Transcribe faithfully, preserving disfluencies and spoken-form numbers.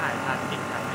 ายพลาสติกครับ